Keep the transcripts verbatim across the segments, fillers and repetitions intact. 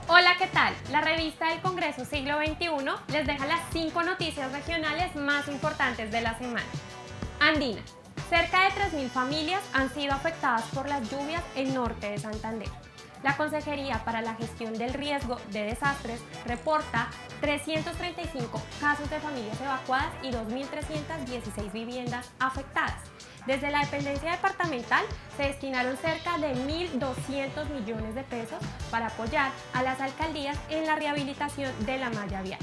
Hola, ¿qué tal? La revista del Congreso Siglo veintiuno les deja las cinco noticias regionales más importantes de la semana. Andina. Cerca de tres mil familias han sido afectadas por las lluvias en norte de Santander. La Consejería para la Gestión del Riesgo de Desastres reporta trescientos treinta y cinco casos de familias evacuadas y dos mil trescientas dieciséis viviendas afectadas. Desde la dependencia departamental se destinaron cerca de mil doscientos millones de pesos para apoyar a las alcaldías en la rehabilitación de la malla vial.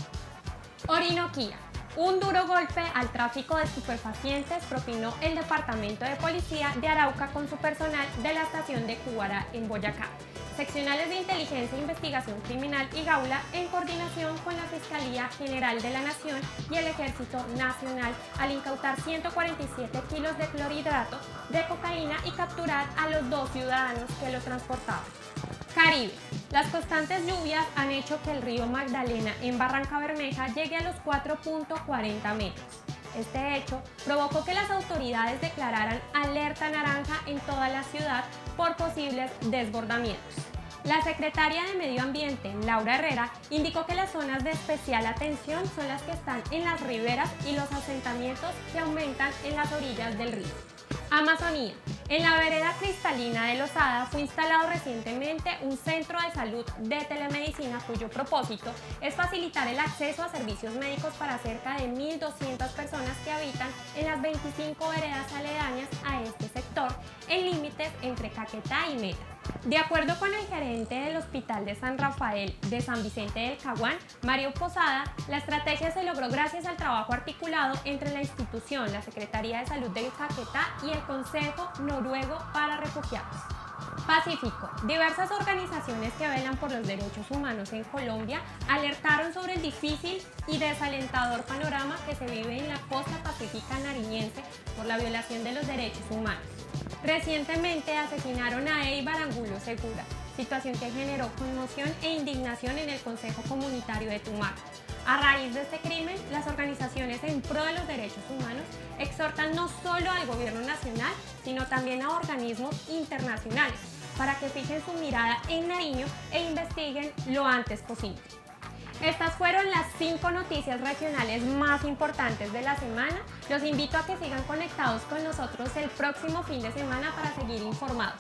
Orinoquía. Un duro golpe al tráfico de estupefacientes propinó el Departamento de Policía de Arauca con su personal de la estación de Cubará en Boyacá. Seccionales de Inteligencia e Investigación Criminal y Gaula, en coordinación con la Fiscalía General de la Nación y el Ejército Nacional, al incautar ciento cuarenta y siete kilos de clorhidrato de cocaína y capturar a los dos ciudadanos que lo transportaban. Caribe. Las constantes lluvias han hecho que el río Magdalena en Barrancabermeja llegue a los cuatro punto cuarenta metros. Este hecho provocó que las autoridades declararan alerta naranja en toda la ciudad por posibles desbordamientos. La secretaria de Medio Ambiente, Laura Herrera, indicó que las zonas de especial atención son las que están en las riberas y los asentamientos que aumentan en las orillas del río. Amazonía. En la vereda cristalina de Lozada fue instalado recientemente un centro de salud de telemedicina cuyo propósito es facilitar el acceso a servicios médicos para cerca de mil doscientas personas que habitan en las veinticinco veredas aledañas a este sector, en límites entre Caquetá y Meta. De acuerdo con el gerente del Hospital de San Rafael de San Vicente del Caguán, Mario Posada, la estrategia se logró gracias al trabajo articulado entre la institución, la Secretaría de Salud de Caquetá y el Consejo Noruego para Refugiados. Pacífico. Diversas organizaciones que velan por los derechos humanos en Colombia alertaron sobre el difícil y desalentador panorama que se vive en la costa pacífica nariñense por la violación de los derechos humanos. Recientemente asesinaron a Eibar Angulo Segura, situación que generó conmoción e indignación en el Consejo Comunitario de Tumaco. A raíz de este crimen, las organizaciones en pro de los derechos humanos exhortan no solo al gobierno nacional, sino también a organismos internacionales para que fijen su mirada en Nariño e investiguen lo antes posible. Estas fueron las cinco noticias regionales más importantes de la semana. Los invito a que sigan conectados con nosotros el próximo fin de semana para seguir informados.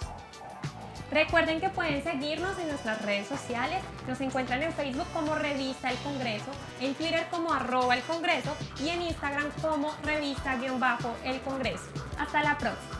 Recuerden que pueden seguirnos en nuestras redes sociales. Nos encuentran en Facebook como Revista El Congreso, en Twitter como arroba El Congreso y en Instagram como Revista-El Congreso. Hasta la próxima.